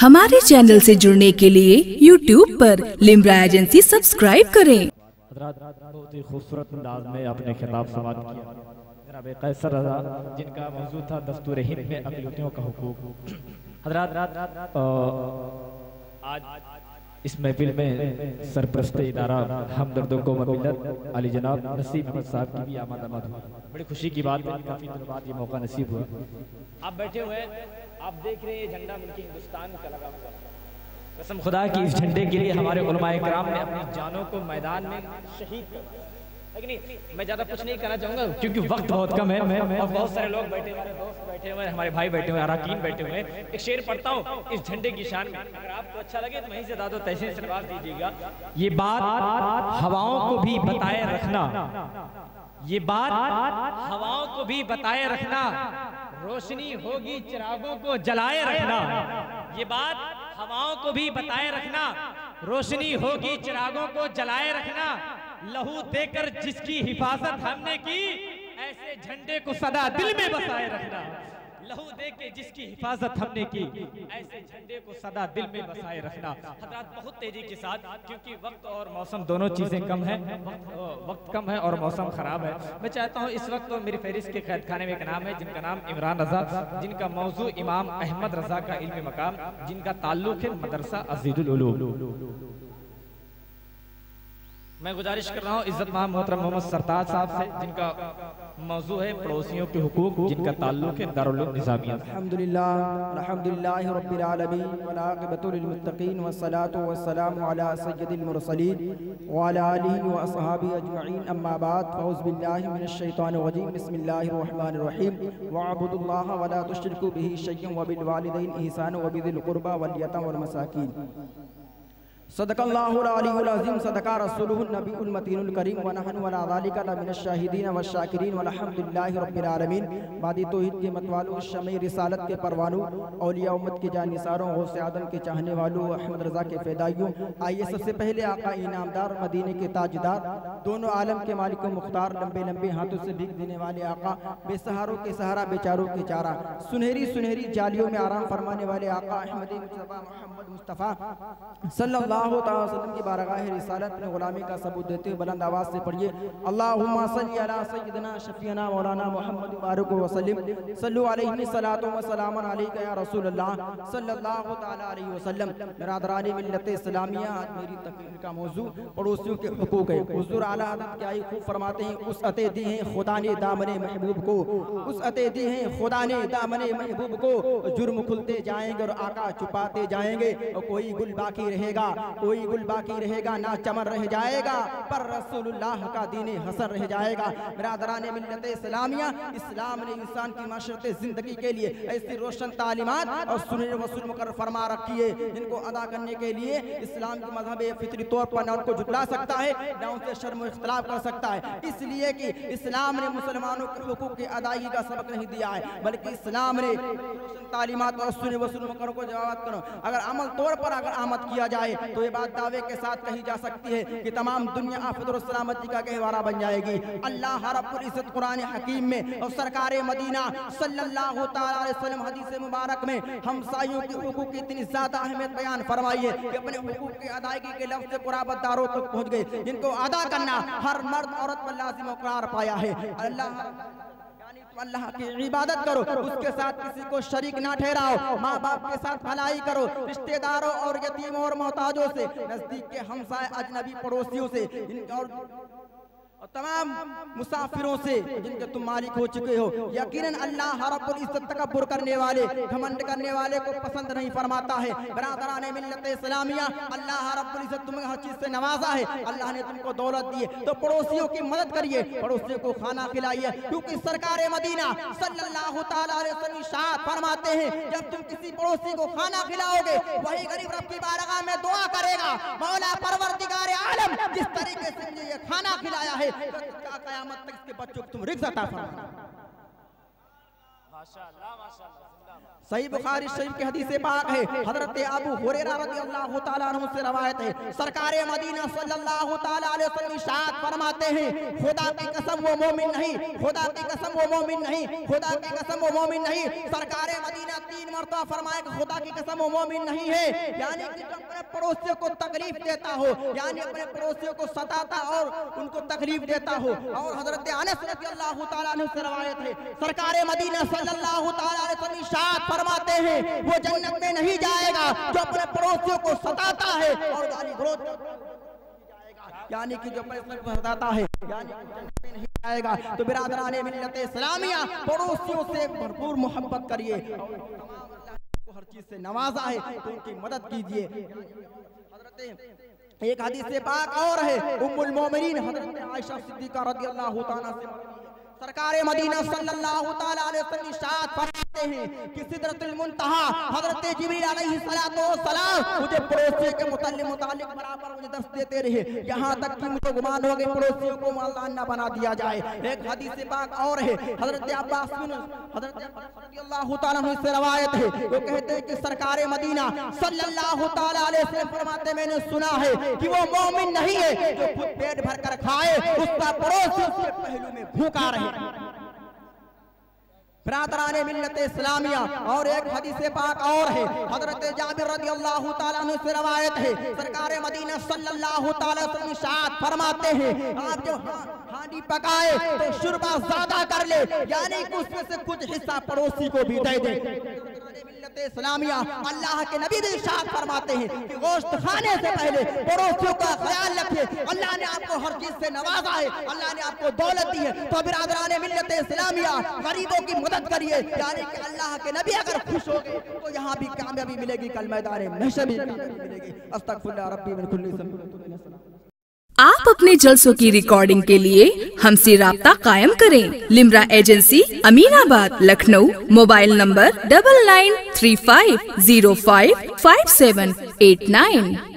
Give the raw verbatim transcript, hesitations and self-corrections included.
हमारे चैनल से जुड़ने के लिए यूट्यूब पर लिम्रा एजेंसी सब्सक्राइब करें। बहुत ही खूबसूरत अंदाज में अपने खिताब समाप्त किया जनाब कैसर रज़ा, जिनका मौजू था दस्तूर हिंद में अक़लियतों का हुकूक। हज़रात, आज इस महफिल में सरप्रस्त इदारा हमदर्दों को मिल्लत अली जनाब नसीब अहमद साहब की भी आमद आमद हुआ। बड़ी खुशी की बात है, काफ़ी दिनों बाद ये मौका नसीब हुआ। आप बैठे हुए हैं, आप देख रहे हैं झंडा मुल्क हिंदुस्तान का लगा हुआ। कसम खुदा की इस झंडे के लिए हमारे उलमाए किराम ने अपनी जानों को मैदान में शहीद कर दिया। लेकिन मैं ज़्यादा कुछ नहीं कहना चाहूँगा क्योंकि वक्त बहुत कम है और बहुत सारे लोग बैठे हुए, दोस्त बैठे हुए, हमारे भाई बैठे हुए, अराकीन बैठे हुए। एक शेर पढ़ता हूँ इस झंडे की शान में, अगर आपको अच्छा लगे तो वहीं से दादो तहसीन से नवाज दीजिएगा। ये बात हवाओं को भी बताए रखना, ये बात हवाओं को भी बताए रखना, रोशनी होगी चिरागों को जलाए रखना। ये बात हवाओं को भी बताए रखना, रोशनी होगी चिरागों को जलाए रखना। लहू देकर जिसकी हिफाजत हमने की, ऐसे झंडे को सदा दिल में बसाए रखना। लहू देकर जिसकी हिफाजत हमने की, ऐसे झंडे को सदा दिल में बसाए रखना। हज़रात, बहुत तेजी के साथ, क्योंकि वक्त और मौसम दोनों चीजें कम है, वक्त, वक्त कम है और मौसम खराब है। मैं चाहता हूँ इस वक्त तो मेरी फहरिस्त के कैद खाने में एक नाम है जिनका नाम इमरान रजा, जिनका मौजू इमाम अहमद रजा का इल्म मकाम, जिनका ताल्लुक है मदरसा अज़ीज़ुल उलूम। मैं गुजारिश कर रहा हूँ इज्जत मां मोहतरम मोहम्मद सरताज साहब से, जिनका मौजू है पड़ोसियों के हुकूक, जिनका ताल्लुक है दारुल उलूम निज़ामिया। अल्हम्दुलिल्लाह अल्हम्दुलिल्लाहि रब्बिल आलमीन वल आक़िबतु लिल मुत्तक़ीन वस्सलातु वस्सलामु अला सय्यिदिल मुरसलीन व अला आलिहि व अस्हाबिहि अजमईन, अम्मा बाद, फ़ऊज़ु बिल्लाहि मिनश शैतानिर रजीम, बिस्मिल्लाहिर रहमानिर रहीम। वअब्दुल्लाह व ला तुश्रिकू बिही शय्यन व बिल वालिदैनि ihसाना व बिज़िल क़ुर्बा वल यतामा वल मसाकीन। सदक़ल्लाहुल अलीयुल अज़ीम, सदक़ा रसूलुहुन नबीयुल मतीनुल करीम व नहनु अला ज़ालिका लमिनश शाहिदीन व शाकिरीन वल्हम्दुलिल्लाहि रब्बिल आलमीन। बादी तौहीद के मतवालों, शमे रिसालत के परवानों, औलिया उम्मत के जानिसारों, गौसे आदम के चाहने वालों, अहमद रज़ा के फ़िदाइयों, आइए सबसे पहले आका इनामदार, मदीने के ताजदार, दोनों आलम के मालिक मुख्तार, लंबे लंबे हाथों से भीख देने वाले आका, बेसहारों के सहारा, बेचारों के चारा, सुनहरी सुनहरी जालियों में आराम फरमाने वाले आका अहमद मुस्तफ़ा मोहम्मद मुस्तफ़ा सल्लल्लाहु वसल्लम की बारगाह रिसालत में गुलामी का सबूत देते हुए बुलंद आवाज से पढ़िए, अल्लाहुम्मा सल्ली अला सय्यिदना शफीना मौलाना मुहम्मद बारिक वसल्लिम, सल्लु अलैहि सलातो व सलामन अलैका या रसूलल्लाह सल्लल्लाहु तआला अलैहि वसल्लम। बिरादरानी मिल्लत इस्लामिया, आज मेरी तकरीर का मौजू पड़ोसियों के हुकूक है। हुजूर आला हज़रत क्या ही खूब फरमाते हैं, उस अते दी हैं खुदा ने दामने महबूब को, उस अते दी हैं खुदा ने दामने महबूब को, जुर्म खुलते जाएंगे और आका छुपाते जाएंगे, और कोई गुल बाकी रहेगा, कोई गुल बाकी रहेगा ना चमन रह जाएगा, पर रसूलुल्लाह का दीन हसन रह जाएगा। बिरादरान मिल्लत इस्लामिया, इस्लाम ने इंसान की माशरत जिंदगी के लिए ऐसी रोशन तालीमात और सुन्नत वसूल मुकर्रर फरमा रखी है, जिनको अदा करने के लिए इस्लाम की मजहब फितरी तौर पर ना उनको झुटला सकता है, ना उनसे शर्म इख्तिलाफ कर सकता है। इसलिए कि इस्लाम ने मुसलमानों के हुकूक की अदायगी का सबक नहीं दिया है, बल्कि इस्लाम ने रोशन तालीमात और सुन्नत वसूल मुकर्रर को जवाब करो अगर अमल तौर पर अगर आमद किया जाए तो ये बात दावे के साथ कही जा सकती है कि तमाम दुनिया आफत और सलामती का गहवारा बन जाएगी। अल्लाह रब्बुल इज्जत कुरान हकीम में और सरकार मदीना सल्लल्लाहु तआला अलैहि वसल्लम हदीस मुबारक में हमसायों के हुकूक की इतनी ज्यादा अहमियत बयान फरमाई है कि अपने हुकूक की अदायगी के लफ्ज़ कुराबतदारों तक पहुंच गए, जिनको अदा करना हर मर्द औरत पर लाजिम और करार पाया है। अल्लाह अल्लाह की इबादत करो, उसके साथ किसी को शरीक ना ठहराओ, माँ बाप के साथ भलाई करो, रिश्तेदारों और यतीमों और मोहताजों से, नजदीक के हमसाए अजनबी पड़ोसियों से और और तमाम मुसाफिरों से जिनके तुम मालिक हो चुके हो। यकीनन अल्लाह रब्बुल इज्जत तकब्बुर करने वाले, घमंड करने वाले को पसंद नहीं फरमाता है। बिरादरान मिल्लत इस्लामिया, अल्लाह रब्बुल इज्जत तुम्हें हर चीज से नवाजा है, अल्लाह ने तुमको दौलत दी है, तो पड़ोसियों की मदद करिए, पड़ोसियों को खाना खिलाइए, क्योंकि सरकार मदीना सल्लल्लाहु तआला अलैहि वसल्लम इरशाद फरमाते हैं, जब तुम किसी पड़ोसी को खाना खिलाओगे, वही गरीब रब की बारगाह में दुआ करेगा, मौला परवरदिगार आलम जिस तरीके से मुझे ये खाना खिलाया है, क़यामत तक इसके बच्चों को तुम रिज़्क़ अता फरमा। माशाअल्लाह माशाअल्लाह। सही बुखारी शरीफ की हदीस पाक है, हजरत अबू हुरैरा रज़ियल्लाहु ताला अन्हु से रवायत है, सरकार मदीना सल्लल्लाहु ताला अलैहि वसल्लम इरशाद फरमाते हैं, खुदा की कसम वो मोमिन नहीं, खुदा की कसम वो मोमिन नहीं, खुदा की कसम वो मोमिन नहीं। सरकार मदीना तीन मरतबा फरमाए कि खुदा की कसम वो मोमिन नहीं है, यानी कि जो अपने पड़ोसियों को तकलीफ देता हो, यानी अपने पड़ोसियों को सताता और उनको तकलीफ देता हो। और हजरत अनस रज़ियल्लाहु ताला अन्हु से रवायत है, सरकार मदीना सल्लल्लाहु ताला अलैहि वसल्लम इरशाद फरमाते हैं, वो जन्नत में नहीं जाएगा जो अपने पड़ोसियों को सताता है और गाली गलौज जाएगा, यानी कि जो अपने को सताता है यानी कि जन्नत में नहीं जाएगा। तो बिरादरान मिल्लत इस्लामिया, पड़ोसियों से भरपूर मोहब्बत करिए, को हर चीज से नवाजा है तो उनकी मदद कीजिए। एक हदीस से पाक और है, उम्मुल मोमिनीन हजरत आयशा सिद्दीका रज़ियल्लाहु ताला से सरकार मदीना सल्लल्लाहु ताला अलैहि वसल्लम इरशाद फरमाते हैं कि सिदरतुल मुंतहा हजरत जिब्रील अलैहिस्सलातु वस्सलाम मुझे पड़ोसी के मुताल्लिक मुताल्लिक बराबर मुझे दस देते रहे, यहाँ तक कि मुझे गुमान हो गए पड़ोसियों को मालदान न बना दिया जाए। एक हदीस पाक और है, हजरत अब्बास बिन हजरत रज़ियल्लाहु ताला अन्हु से रवायत है, वो कहते हैं कि सरकार मदीना सल्लल्लाहु ताला अलैहि वसल्लम फरमाते मैंने सुना है कि वो मोमिन नहीं है जो खुद पेट भर कर खाए, उसका पड़ोसी उसके पहलू में भूखा रहे। बिरादरान मिल्लत इस्लामिया, और एक हदीस पाक और है, हजरत जाबिर रज़ियल्लाहु ताला अन्हु से रवायत है, सरकार मदीना सल्लल्लाहु ताला अलैहि वसल्लम इरशाद फरमाते हैं, आप जो हांडी पकाए तो शुरबा ज्यादा कर ले, यानी कि उसमें से कुछ हिस्सा पड़ोसी को भी दे दे। मिल्लत इस्लामिया, अल्लाह के नबी इरशाद फरमाते हैं कि गोश्त खाने से पहले पड़ोसियों का ख्याल रखिए, अल्लाह ने आपको हर चीज से नवाजा है, अल्लाह ने आपको दौलत दी है, तो बिरादरान मिल्लत इस्लामिया गरीबों की मदद करिए, यानी कि अल्लाह के नबी अगर खुश हो गए तो यहाँ भी कामयाबी मिलेगी, कल मैदान महशर भी कामयाबी मिलेगी। अस्तगफिरुल्लाह रब्बी मिन कुल्ली ज़ंब। आप अपने जलसों की रिकॉर्डिंग के लिए हमसे राब्ता कायम करें। Limra agency, Aminabad, Lucknow. Mobile number double nine three five zero five five seven eight nine.